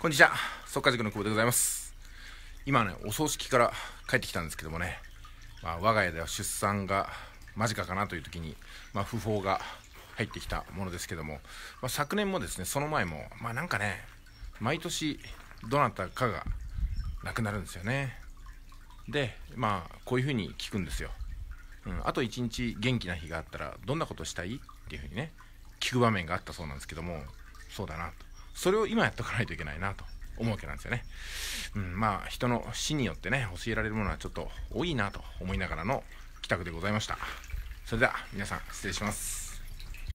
こんにちは、速稼塾の久保でございます。今ね、お葬式から帰ってきたんですけどもね、我が家では出産が間近かなという時に、訃報が入ってきたものですけども、昨年もですね、その前も、なんかね、毎年どなたかが亡くなるんですよね。で、こういう風に聞くんですよ。あと一日元気な日があったらどんなことしたいっていう風にね、聞く場面があったそうなんですけども、そうだなと。それを今やっとかないといけないなと思うわけなんですよね。人の死によってね、教えられるものはちょっと多いなと思いながらの帰宅でございました。それでは皆さん失礼します。